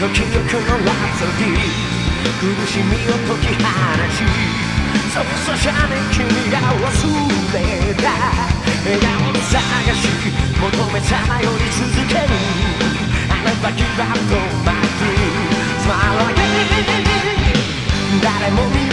記憶のラプソディ苦しみを解き放ちそうさじゃね君が忘れた笑顔を探し求めさまより続けるあなたギブアップマイクスマイル誰も見